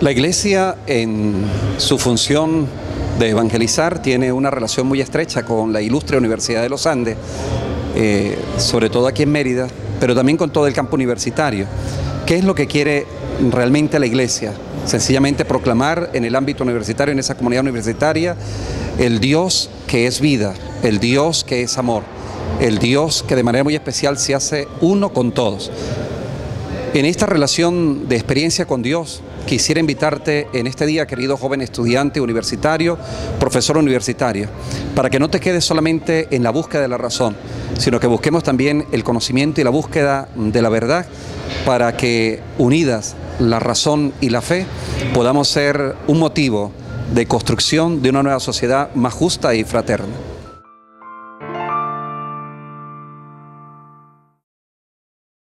La Iglesia, en su función de evangelizar, tiene una relación muy estrecha con la ilustre Universidad de los Andes, sobre todo aquí en Mérida, pero también con todo el campo universitario. ¿Qué es lo que quiere realmente la Iglesia? Sencillamente proclamar en el ámbito universitario, en esa comunidad universitaria, el Dios que es vida, el Dios que es amor, el Dios que de manera muy especial se hace uno con todos. En esta relación de experiencia con Dios, quisiera invitarte en este día, querido joven estudiante universitario, profesor universitario, para que no te quedes solamente en la búsqueda de la razón, sino que busquemos también el conocimiento y la búsqueda de la verdad, para que unidas la razón y la fe podamos ser un motivo de construcción de una nueva sociedad más justa y fraterna.